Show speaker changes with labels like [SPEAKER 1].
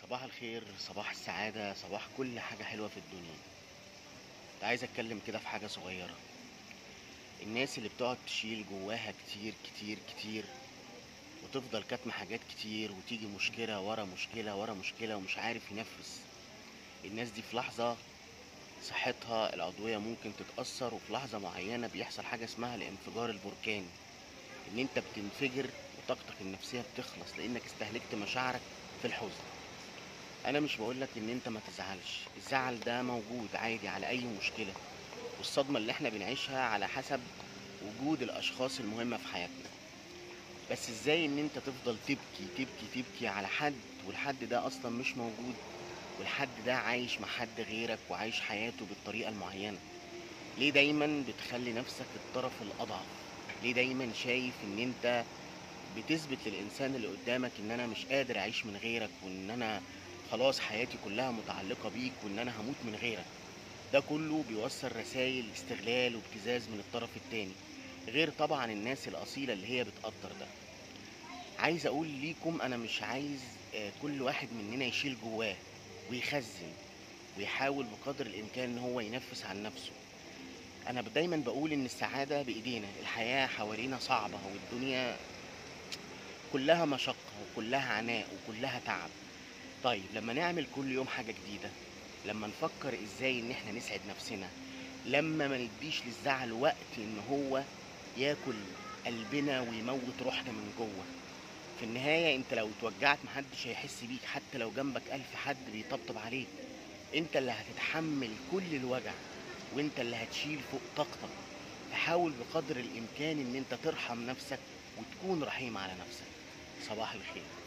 [SPEAKER 1] صباح الخير، صباح السعادة، صباح كل حاجة حلوة في الدنيا. كنت عايز اتكلم كده في حاجة صغيرة. الناس اللي بتقعد تشيل جواها كتير كتير كتير وتفضل كاتمة حاجات كتير، وتيجي مشكلة ورا مشكلة ورا مشكلة ومش عارف ينفس. الناس دي في لحظة صحتها العضوية ممكن تتأثر، وفي لحظة معينة بيحصل حاجة اسمها الانفجار البركاني، ان انت بتنفجر وطاقتك النفسية بتخلص لانك استهلكت مشاعرك في الحزن. انا مش بقولك ان انت ما تزعلش، الزعل ده موجود عادي على اي مشكلة، والصدمة اللي احنا بنعيشها على حسب وجود الاشخاص المهمة في حياتنا. بس ازاي ان انت تفضل تبكي تبكي تبكي على حد، والحد ده اصلا مش موجود، والحد ده عايش مع حد غيرك وعايش حياته بالطريقة المعينة؟ ليه دايما بتخلي نفسك الطرف الاضعف؟ ليه دايما شايف ان انت بتثبت للإنسان اللي قدامك إن أنا مش قادر أعيش من غيرك، وإن أنا خلاص حياتي كلها متعلقة بيك، وإن أنا هموت من غيرك؟ ده كله بيوصل رسائل استغلال وابتزاز من الطرف التاني، غير طبعا الناس الأصيلة اللي هي بتقدر ده. عايز أقول ليكم أنا مش عايز كل واحد مننا يشيل جواه ويخزن ويحاول بقدر الإمكان إن هو ينفس عن نفسه. أنا دايما بقول إن السعادة بإيدينا، الحياة حوالينا صعبة والدنيا كلها مشقة وكلها عناء وكلها تعب. طيب لما نعمل كل يوم حاجة جديدة، لما نفكر ازاي ان احنا نسعد نفسنا، لما ما نديش للزعل وقت ان هو ياكل قلبنا ويموت روحنا من جوه، في النهاية انت لو اتوجعت محدش هيحس بيك حتى لو جنبك الف حد بيطبطب عليك. انت اللي هتتحمل كل الوجع، وانت اللي هتشيل فوق طاقتك. فحاول بقدر الامكان ان انت ترحم نفسك وتكون رحيم على نفسك. صباح الخير.